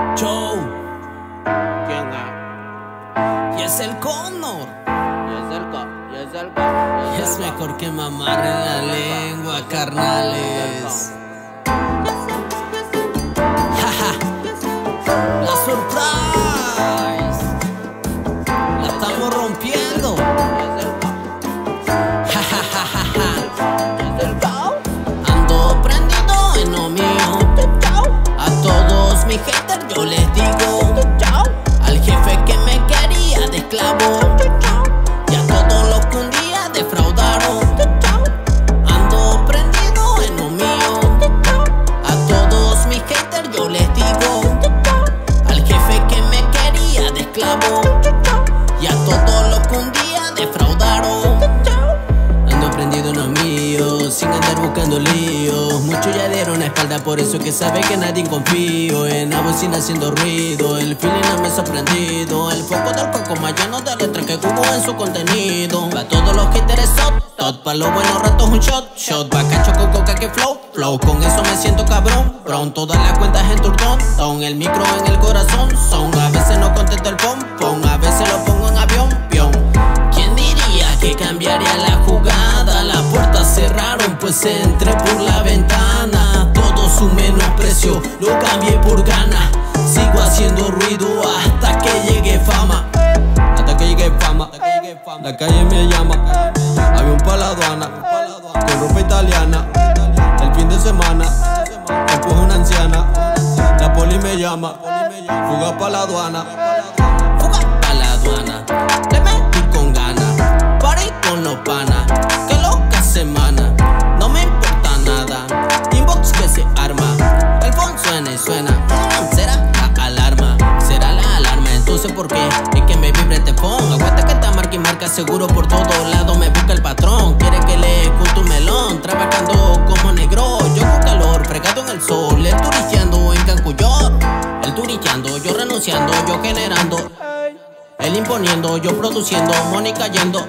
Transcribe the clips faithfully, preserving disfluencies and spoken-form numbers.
Joe, ¿Quién es? y es el Connor. Y es el ca, y es el ca, y Es mejor que mamar en la lengua, carnales. Jaja, la surprise. La estamos rompiendo. Jajajaja. Ando prendido en lo mío. A todos mis haters yo les digo. Al jefe que me quería de esclavo. Y a todos los que un día defraudaron. Ando prendido en lo mío. A todos mis haters yo les digo. Al jefe que me quería de esclavo. Y a todos los que un día defraudaron. Ando prendido en lo mío, sin andar buscando líos. Muchos ya dieron la espalda, por eso que sabe que nadie confío. En la bocina haciendo ruido, el feeling no me ha sorprendido. El foco del coco más lleno de letras que Google en su contenido. Pa' todos los haters hot, tot, pa' los buenos ratos un shot, shot. Bacacho con coca que flow, flow, con eso me siento cabrón. Brown, todas las cuentas en turdón, ton, el micro en el corazón, son. A veces no contesto el pom, pom, a veces lo pongo en avión, pion. ¿Quién diría que cambiaría la jugada? Las puertas cerraron, pues entré por la ventana. Todo su menosprecio lo cambié por gana. Sigo haciendo ruido hasta que llegue fama. Hasta que llegue fama. La calle me llama. Avión pa' la aduana, con ropa italiana. El fin de semana, empujo una anciana. La poli me llama. Fuga pa' la aduana. Fuga pa' la aduana. Le metí con ganas. Paré con los panas. Que loca semana. No me importa nada. Inbox que se arma. El phone suena y suena. Mm, ¿Será la alarma? ¿Será la alarma? Entonces ¿por qué? Es que me vibre este phone. Aguanta que está marca y marca seguro por todos lados. Me busca el patrón. Quiere que le escuche un melón. Trabajando como negro. Yo con calor, fregado en el sol. El turisteando en Cancuyón. El turisteando, yo renunciando, yo generando. Él imponiendo, yo produciendo, money cayendo.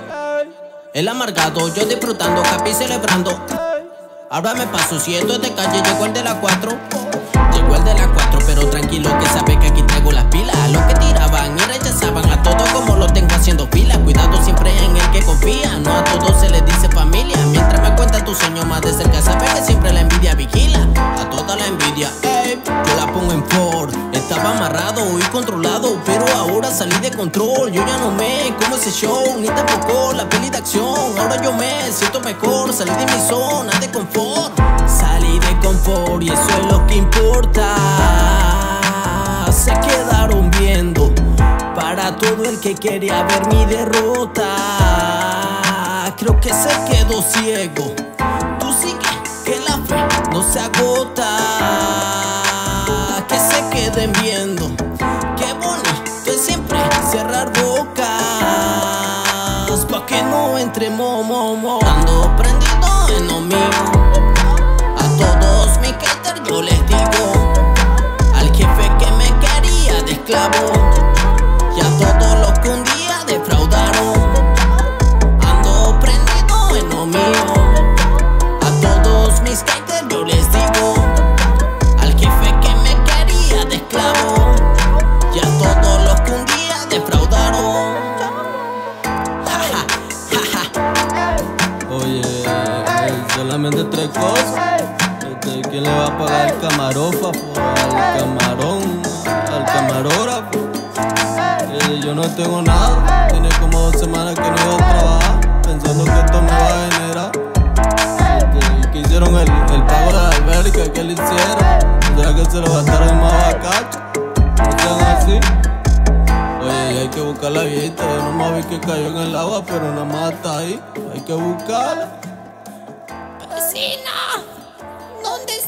El amargado, yo disfrutando, capi celebrando. Ahora me paso, si esto es de calle, llegó el de la cuatro. Llegó el de la cuatro, pero tranquilo que sabe que aquí traigo las pilas. A los que tiraban y rechazaban, a todos como lo tengo haciendo fila. Cuidado siempre en el que confía, no a todos se les dice familia. Mientras me cuenta tu sueño más de cerca, sabe que siempre la envidia vigila. A toda la envidia, ey, yo la pongo en Ford. Estaba amarrado y controlado, pero ahora salí de control. Yo ya no me como ese show, ni tampoco la peli de acción. Ahora yo me siento mejor, salí de mi zona de confort. Salí de confort y eso es lo que importa. Se quedaron viendo para todo el que quería ver mi derrota. Creo que se quedó ciego. Tú sigue, que la fe no se agota. Que se queden viendo. Qué bonito es siempre cerrar bocas, pa' que no entre mo, mo, mo. Ando prendido en lo mío. A todos mis haters yo les digo. Al jefe que me quería de esclavo. Y a todos los que un día defraudaron. Ando prendido en lo mío. A todos mis haters yo les digo. Al jefe que me quería de esclavo. Y a todos los que un día defraudaron. Ja, ja, ja, ja. Oye, eh, solamente tres cosas. Este, ¿quién le va a pagar al camarógrafo, al camarón, al camarógrafo? Eh, yo no tengo nada. Tiene como dos semanas que no he ido a trabajar, pensando que esto me va a generar. Este, que hicieron el, el pago de la alberca, que le hicieron. O sea que se lo gastaron en más bacacho. No sean así. Oye, y hay que buscar la viejita. Yo nomás vi que cayó en el agua, pero nada más está ahí. Hay que buscarla. Vecina, ¿dónde